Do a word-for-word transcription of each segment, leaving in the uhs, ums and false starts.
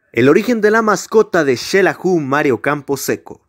El origen de la mascota de Xelajú Mario Camposeco.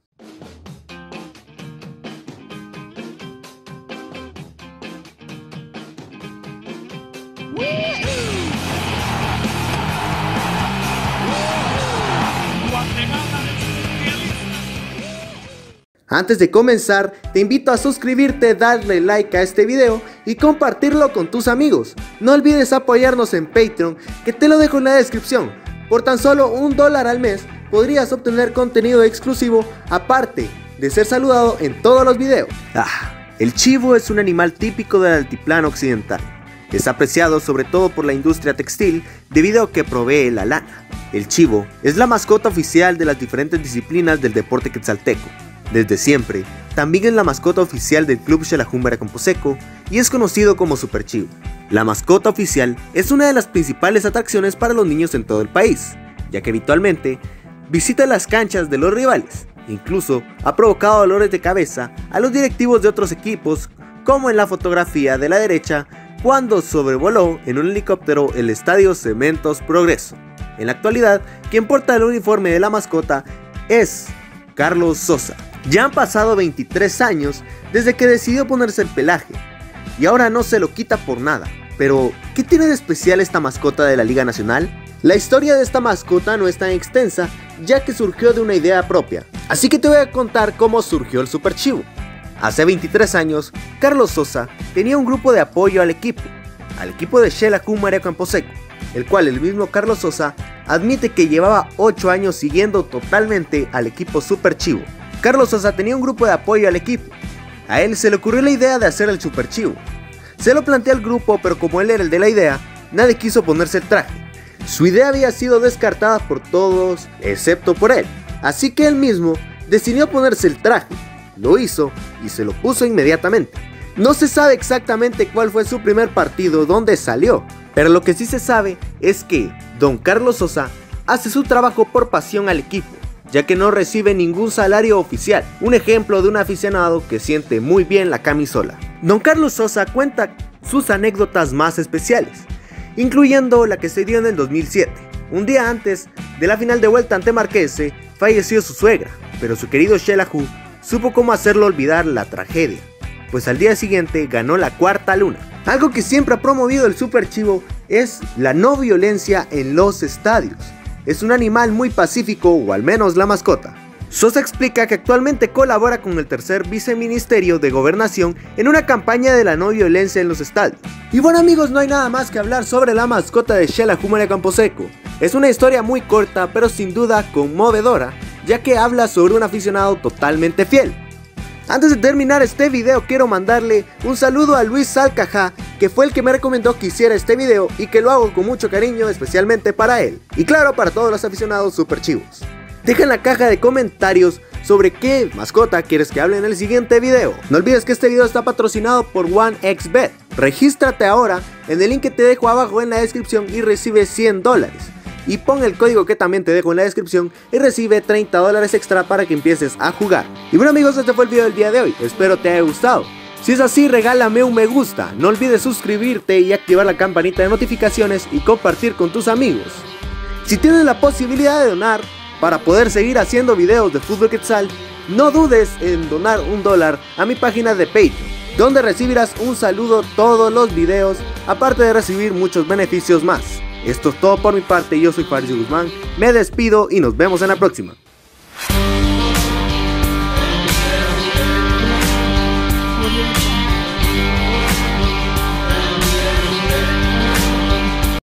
Antes de comenzar, te invito a suscribirte, darle like a este video y compartirlo con tus amigos. No olvides apoyarnos en Patreon, que te lo dejo en la descripción. Por tan solo un dólar al mes podrías obtener contenido exclusivo, aparte de ser saludado en todos los videos. Ah, el chivo es un animal típico del altiplano occidental. Es apreciado sobre todo por la industria textil debido a que provee la lana. El chivo es la mascota oficial de las diferentes disciplinas del deporte quetzalteco. Desde siempre, también es la mascota oficial del Club Xelajú Mario Camposeco y es conocido como Super Chivo. La mascota oficial es una de las principales atracciones para los niños en todo el país, ya que habitualmente visita las canchas de los rivales. Incluso ha provocado dolores de cabeza a los directivos de otros equipos, como en la fotografía de la derecha cuando sobrevoló en un helicóptero el estadio Cementos Progreso. En la actualidad, quien porta el uniforme de la mascota es Carlos Sosa. Ya han pasado veintitrés años desde que decidió ponerse el pelaje y ahora no se lo quita por nada. Pero, ¿qué tiene de especial esta mascota de la Liga Nacional? La historia de esta mascota no es tan extensa, ya que surgió de una idea propia. Así que te voy a contar cómo surgió el Super Chivo. Hace veintitrés años, Carlos Sosa tenía un grupo de apoyo al equipo, al equipo de Xelajú Mario Camposeco, el cual el mismo Carlos Sosa admite que llevaba ocho años siguiendo totalmente al equipo Super Chivo. Carlos Sosa tenía un grupo de apoyo al equipo. A él se le ocurrió la idea de hacer el Super Chivo. Se lo planteó al grupo, pero como él era el de la idea, nadie quiso ponerse el traje. Su idea había sido descartada por todos, excepto por él. Así que él mismo decidió ponerse el traje. Lo hizo y se lo puso inmediatamente. No se sabe exactamente cuál fue su primer partido donde salió, pero lo que sí se sabe es que don Carlos Sosa hace su trabajo por pasión al equipo, ya que no recibe ningún salario oficial. Un ejemplo de un aficionado que siente muy bien la camisola. Don Carlos Sosa cuenta sus anécdotas más especiales, incluyendo la que se dio en el dos mil siete. Un día antes de la final de vuelta ante Marquese, falleció su suegra, pero su querido Xelajú supo cómo hacerlo olvidar la tragedia, pues al día siguiente ganó la cuarta luna. Algo que siempre ha promovido el Super Chivo es la no violencia en los estadios. Es un animal muy pacífico, o al menos la mascota. Sosa explica que actualmente colabora con el tercer viceministerio de Gobernación en una campaña de la no violencia en los estadios. Y bueno amigos, no hay nada más que hablar sobre la mascota de Xelajú Mario Camposeco. Es una historia muy corta, pero sin duda conmovedora, ya que habla sobre un aficionado totalmente fiel. Antes de terminar este video, quiero mandarle un saludo a Luis Salcajá, que fue el que me recomendó que hiciera este video y que lo hago con mucho cariño, especialmente para él. Y claro, para todos los aficionados super chivos. Deja en la caja de comentarios sobre qué mascota quieres que hable en el siguiente video. No olvides que este video está patrocinado por OneXBet. Regístrate ahora en el link que te dejo abajo en la descripción y recibe cien dólares. Y pon el código que también te dejo en la descripción y recibe treinta dólares extra para que empieces a jugar. Y bueno amigos, este fue el video del día de hoy, espero te haya gustado. Si es así, regálame un me gusta, no olvides suscribirte y activar la campanita de notificaciones y compartir con tus amigos. Si tienes la posibilidad de donar para poder seguir haciendo videos de fútbol quetzal, no dudes en donar un dólar a mi página de Patreon, donde recibirás un saludo todos los videos, aparte de recibir muchos beneficios más. Esto es todo por mi parte, yo soy Fabricio Guzmán, me despido y nos vemos en la próxima.